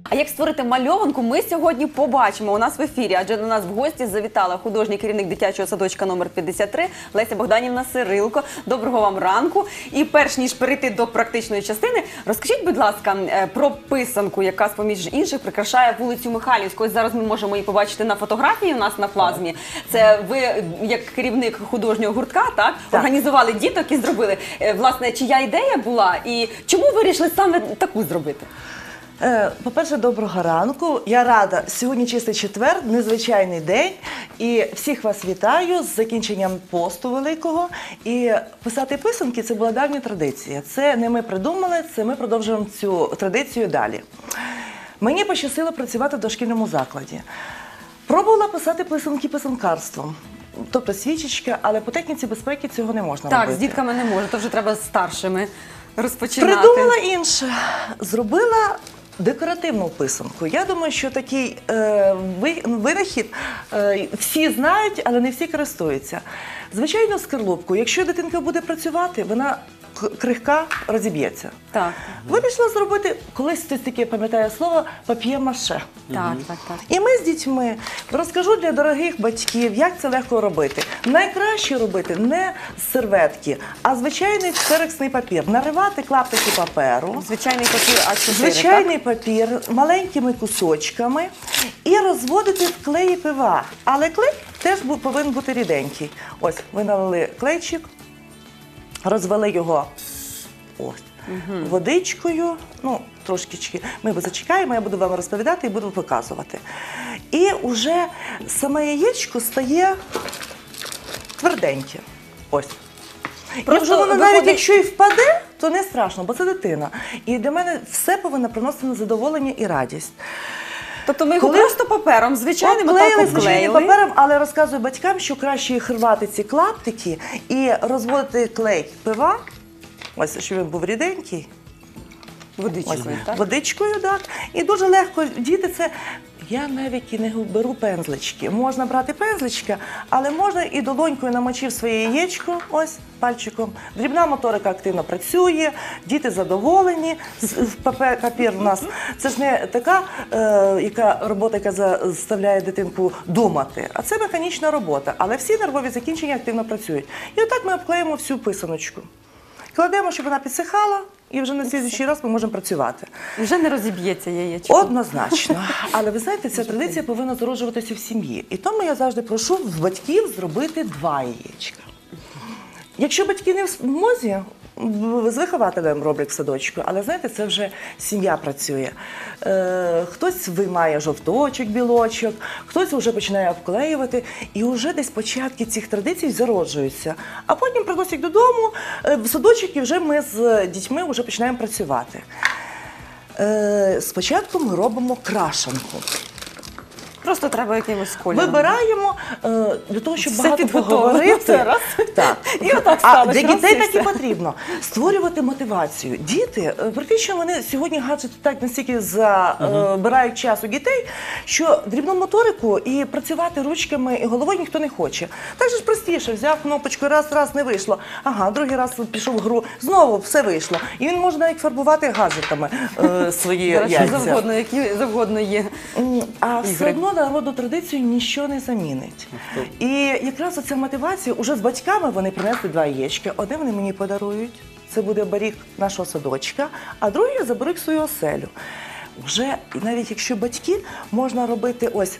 А як створити мальованку, ми сьогодні побачимо у нас в ефірі, адже до нас в гості завітала художній керівник дитячого садочка номер 53 Леся Богданівна Сирилко. Доброго вам ранку. І перш ніж перейти до практичної частини, розкажіть, будь ласка, про писанку, яка, з-поміж інших, прикрашає вулицю Михайлівську. Ось зараз ми можемо її побачити на фотографії у нас на плазмі. Це ви, як керівник художнього гуртка, так? Організували діток і зробили. Власне, чия ідея була і чому вирішили саме таку зробити? По-перше, доброго ранку. Я рада. Сьогодні чистий четвер, незвичайний день. І всіх вас вітаю з закінченням посту великого. І писати писанки – це була давня традиція. Це не ми придумали, це ми продовжуємо цю традицію далі. Мені пощастило працювати в дошкільному закладі. Пробувала писати писанки писанкарством. Тобто свічечка, але по техніці безпеки цього не можна робити. Так, з дітками не можна, то вже треба з старшими розпочинати. Придумала інше. Зробила декоративну писанку. Я думаю, що такий винахід всі знають, але не всі користуються. Звичайно, скарлупку. Якщо дитинка буде працювати, вона крихка, розіб'ється. Так. Вирішила зробити, колись хтось таке пам'ятає слово, пап'є-маше. Так, так, так. І ми з дітьми розкажу для дорогих батьків, як це легко робити. Найкраще робити не з серветки, а звичайний ксероксний папір. Наривати клаптики паперу. Звичайний папір А4, Звичайний папір маленькими кусочками і розводити в клеї ПВА. Але клей теж повинен бути ріденький. Ось, ви налили клейчик, розвели його водичкою, ну, трошки, ми зачекаємо, я буду вам розповідати і буду показувати. І вже саме яєчко стає тверденьке. Ось. І вже воно навіть якщо і впаде, то не страшно, бо це дитина. І для мене все повинно приносити задоволення і радість. Тобто ми його просто папером, звичайним звичайним папером, але розказую батькам, що краще їх рвати ці клаптики і розводити клей ПВА, ось, щоб він був ріденький. Водичкою, так? Водичкою, так. І дуже легко діти це... Я навіть і не беру пензлички. Можна брати пензличка, але можна і долонькою намочив своє яєчко, ось, пальчиком. Дрібна моторика активно працює, діти задоволені. Папір у нас, це ж не така робота, яка заставляє дитинку думати, а це механічна робота. Але всі нервові закінчення активно працюють. І отак ми обклеїмо всю писаночку. Кладемо, щоб вона підсихала, і вже на слідуючий раз ми можемо працювати. Вже не розіб'ється яєчко. Однозначно. Але ви знаєте, ця традиція повинна зароджуватися в сім'ї. І тому я завжди прошу в батьків зробити 2 яєчка. Якщо батьки не в змозі, з вихователем роблять в садочку, але, знаєте, це вже сім'я працює. Хтось виймає жовточок, білочок, хтось вже починає обклеювати, і вже десь початки цих традицій зароджуються. А потім приносять додому в садочок, і вже ми з дітьми вже починаємо працювати. Спочатку ми робимо крашанку. Просто треба якимось кольором. Вибираємо для того, щоб багато поговорити. Так. І отак а сталося. для дітей так і потрібно. Створювати мотивацію. Діти, практично вони сьогодні гаджети так настільки забирають час у дітей, що дрібну моторику і працювати ручками і головою ніхто не хоче. Так же ж простіше, взяв кнопочку, раз не вийшло. Ага, другий раз пішов в гру, знову все вийшло. І він може навіть фарбувати гаджетами свої яйця. Які завгодно є. А все одно народну традицію ніщо не замінить. І якраз оця мотивація, уже з батьками вони принесли 2 яєчка. Одне вони мені подарують, це буде оберіг нашого садочка, а другий я заберу в свою оселю. Вже, навіть якщо батьки, можна робити ось,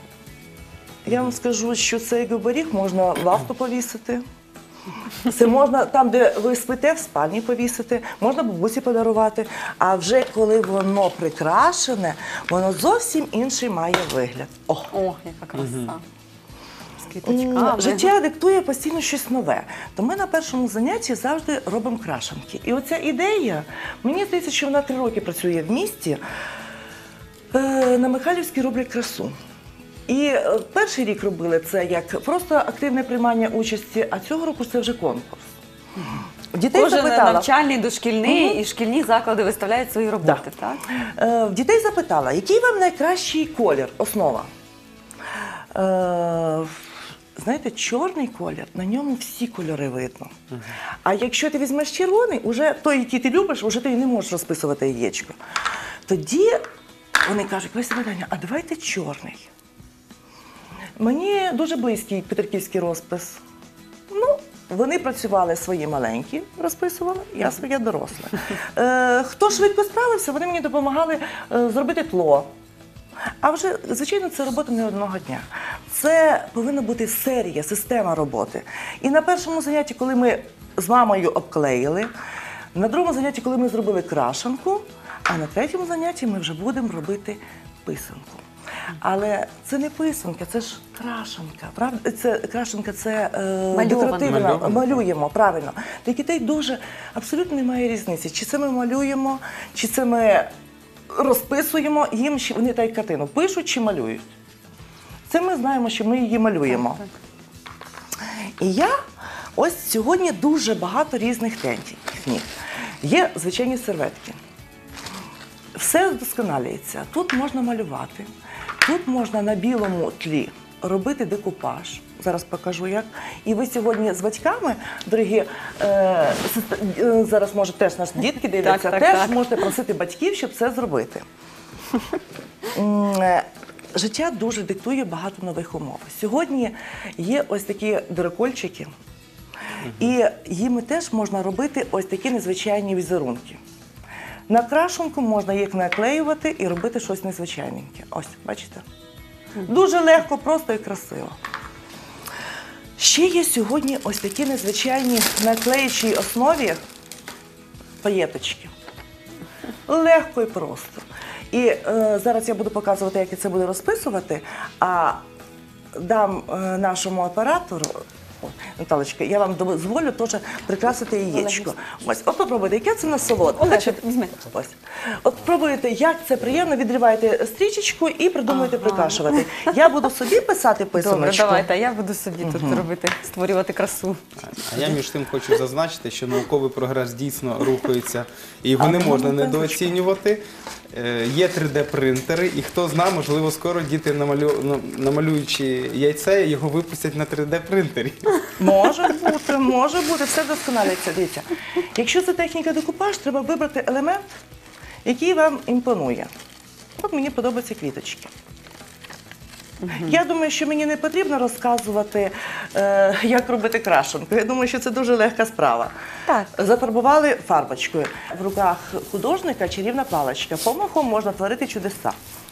я вам скажу, що цей оберіг можна в авто повісити. Це можна там, де ви спите, в спальні повісити, можна бабусі подарувати. А вже коли воно прикрашене, воно зовсім інший має вигляд. О, яка краса. З квіточками. Життя диктує постійно щось нове. То ми на першому занятті завжди робимо крашанки. І оця ідея, мені здається, що вона 3 роки працює в місті. На Михайлівській роблять красу. І перший рік робили це як просто активне приймання участі, а цього року це вже конкурс. Кожен навчальний, дошкільний і шкільні заклади виставляють свої роботи, так? В дітей запитала, який вам найкращий колір, основа? Знаєте, чорний колір, на ньому всі кольори видно. А якщо ти візьмеш червоний, уже той, який ти любиш, вже ти не можеш розписувати яєчко. Тоді вони кажуть, Леся Богданівна, а давайте чорний. Мені дуже близький петриківський розпис. Ну, вони працювали свої маленькі, розписували, я своє доросле. Хто швидко справився, вони мені допомагали зробити тло. А вже, звичайно, це робота не одного дня. Це повинна бути серія, система роботи. І на першому занятті, коли ми з мамою обклеїли, на другому занятті, коли ми зробили крашанку, а на третьому занятті ми вже будемо робити писанку. Але це не писанка, це ж крашенка. Правда? Крашенка – це декоративна. Малюємо, правильно. Для дітей дуже абсолютно немає різниці. Чи це ми малюємо, чи це ми розписуємо, їм вони так картину пишуть чи малюють. Це ми знаємо, що ми її малюємо. І я ось сьогодні дуже багато різних технік. Є звичайні серветки. Все вдосконалюється. Тут можна малювати, тут можна на білому тлі робити декупаж. Зараз покажу як. І ви сьогодні з батьками, дорогі, зараз може теж наші дітки дивляться, теж можете просити батьків, щоб це зробити. Життя дуже диктує багато нових умов. Сьогодні є ось такі дирокольчики, і їми теж можна робити ось такі незвичайні візерунки. На крашенку можна їх наклеювати і робити щось незвичайненьке. Ось, бачите? Дуже легко, просто і красиво. Ще є сьогодні ось такі незвичайні на клеючій основі паєточки. Легко і просто. І зараз я буду показувати, як я це буду розписувати, а дам нашому оператору, Наталочка, я вам дозволю теж прикрасити яєчко. Ось, от попробуйте, яке це насолодка. Ось. От пробуйте, як це приємно, відриваєте стрічечку і придумуєте прикрашувати. Я буду собі писати писаночку. Добре, давайте, а я буду собі тут робити, створювати красу. А я між тим хочу зазначити, що науковий прогрес дійсно рухається, і його не можна недооцінювати. Є 3D-принтери, і хто знає, можливо, скоро діти, намалюючи яйце, його випустять на 3D-принтері. Може бути, все вдосконалюється. Дивіться, якщо це техніка декупаж, треба вибрати елемент, який вам імпонує. От мені подобаються квіточки. Я думаю, що мені не потрібно розказувати, як робити крашенку. Я думаю, що це дуже легка справа. Так. Зафарбували фарбочкою. В руках художника чарівна паличка. Помахом можна творити чудеса.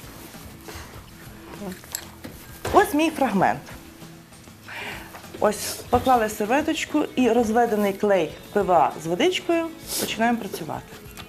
Ось мій фрагмент. Ось поклали серветочку і розведений клей ПВА з водичкою починаємо працювати.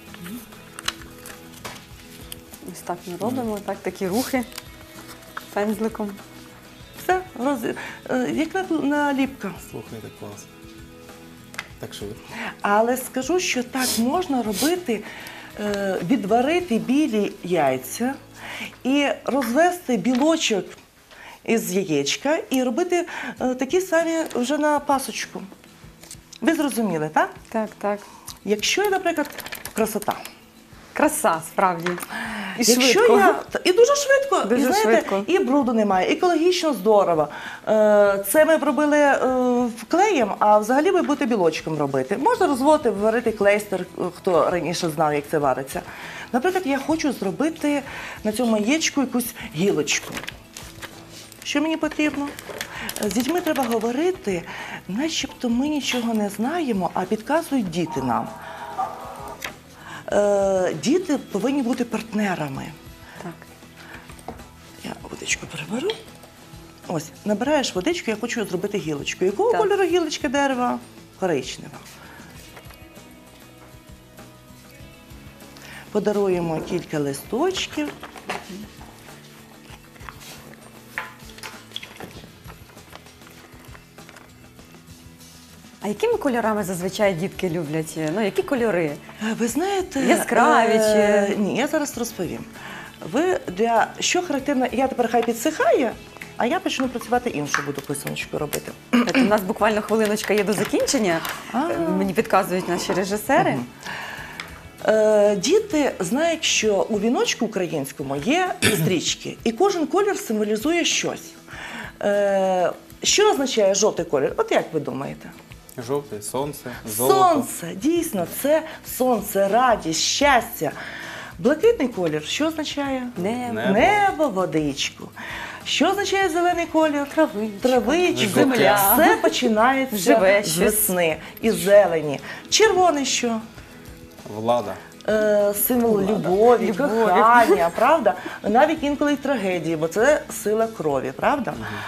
Ось так ми робимо, так, такі рухи пензликом. Все, як наліпка. Слухайте, клас. Так швидко. Але скажу, що так можна робити, відварити білі яйця і розвести білочок із яєчка і робити такі самі вже на пасочку. Ви зрозуміли, так? Так, так. Якщо, наприклад, красота. Краса, справді. І Якщо швидко. І дуже швидко. Дуже і, знаєте, швидко. І бруду немає, екологічно здорово. Це ми робили клеєм, а взагалі ви будете білочком робити. Можна розводити, варити клейстер, хто раніше знав, як це вариться. Наприклад, я хочу зробити на цьому яєчку якусь гілочку. Що мені потрібно? З дітьми треба говорити, начебто ми нічого не знаємо, а підказують діти нам. Діти повинні бути партнерами. Так. Я водичку переберу. Ось, набираєш водичку, я хочу зробити гілочку. Якого кольору гілочка дерева? Коричнева. Подаруємо кілька листочків. А якими кольорами зазвичай дітки люблять? Ну, які кольори? Ви знаєте... Яскраві чи... Ні, я зараз розповім. Ви для... Що характерно... Я тепер хай підсихає, а я почну працювати іншу, буду писаночку робити. У нас буквально хвилиночка є до закінчення. Мені підказують наші режисери. Діти знають, що у віночку українському є стрічки, і кожен колір символізує щось. Що означає жовтий колір? От як ви думаєте? Жовте, сонце, золото. Сонце, дійсно, це сонце, радість, щастя. Блакитний колір, що означає? Небо. Небо, водичку. Що означає зелений колір? Травичку. Земля. Все починається Живе з щось. весни, із зелені. Червоний що? Влада. Символ любові, кохання, правда? Навіть інколи й трагедії, бо це сила крові, правда?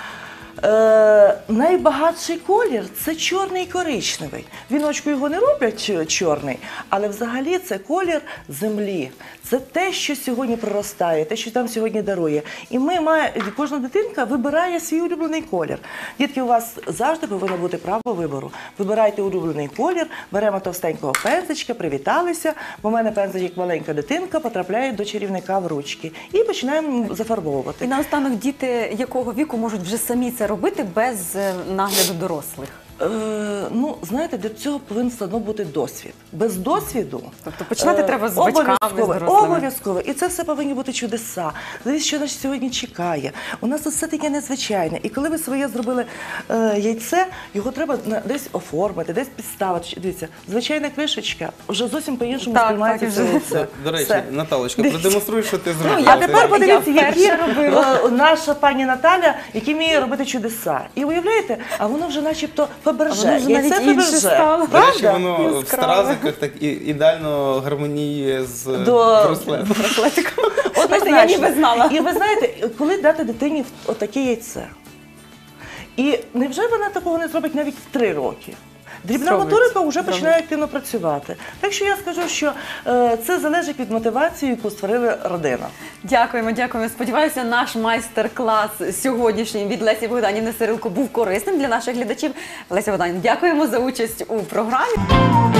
Найбагатший колір – це чорний і коричневий. Віночку його не роблять чорний, але взагалі це колір землі. Це те, що сьогодні проростає, те, що там сьогодні дарує. І кожна дитинка вибирає свій улюблений колір. Дітки, у вас завжди повинно бути право вибору. Вибирайте улюблений колір, беремо товстенького пензичка, привіталися, бо в мене пензик, як маленька дитинка, потрапляє до чарівника в ручки. І починаємо зафарбовувати. І наостанок діти якого віку можуть вже самі це робити без нагляду дорослих? Знаєте, для цього повинен все одно бути досвід. Без досвіду... Тобто починати треба з батьками, з дорослими. Обов'язково. І це все повинні бути чудеса. Дивіться, що нас сьогодні чекає. У нас тут все таке незвичайне. І коли ви своє зробили яйце, його треба десь оформити, десь підставити. Дивіться, звичайна кришечка вже зовсім по-іншому сприймається це яйце. До речі, Все. Наталочка, продемонструй, що ти зробила. А тепер подивіться, Я які вперше робила. наша пані Наталя, які вміє робити чудеса. І уявляєте, а воно вже начебто Фаберже. Воно вже Яйце навіть інше Фаберже. стало. До речі, Правда? воно в Яскраве. стразиках так ідеально гармоніює з До- браслетом. Браслетиком. Однозначно. Я ніби знала. І ви знаєте, коли дати дитині отаке яйце? І невже вона такого не зробить навіть в 3 роки? Дрібна Зробить. моторика вже починає активно працювати. Так що я скажу, що це залежить від мотивації, яку створила родина. Дякуємо, дякуємо. Сподіваюся, наш майстер-клас сьогоднішній від Лесі Богданівни Сирилко був корисним для наших глядачів. Леся Богданівна, дякуємо за участь у програмі.